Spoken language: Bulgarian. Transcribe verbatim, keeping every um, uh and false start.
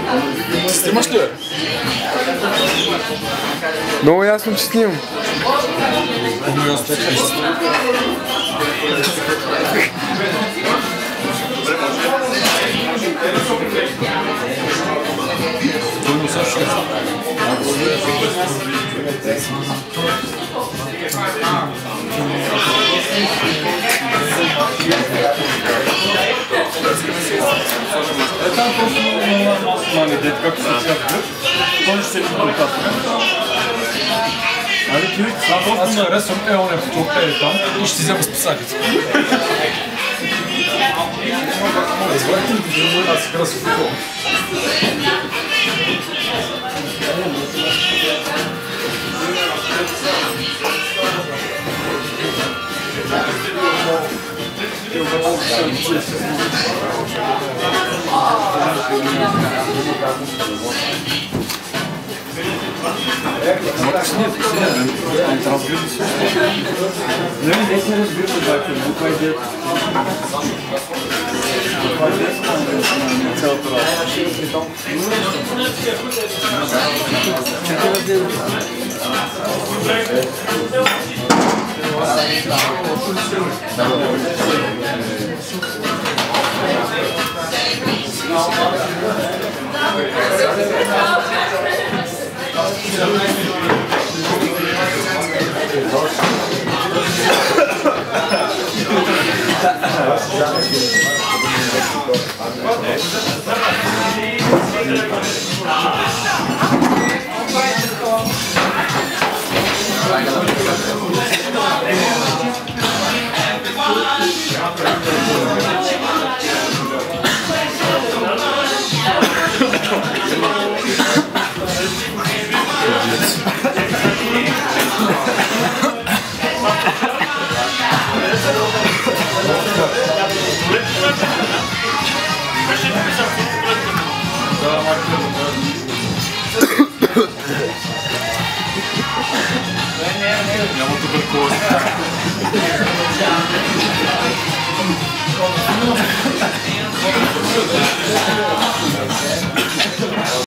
Снимаш ли, бе? Много ясно, че снимам. Много ясно, че снимам. Той му също. Е, там просто много малко мани дет, както се казва. Той ще се резултат. Али ти? Аз харесвам, е, он е фотограф, е там и ще взема списателите. Разбрахте ли, че аз харесвам футбол? Не, не се разбира, обаче, буква е дет. Това е дет на цялата работа. Няма туберкулоза.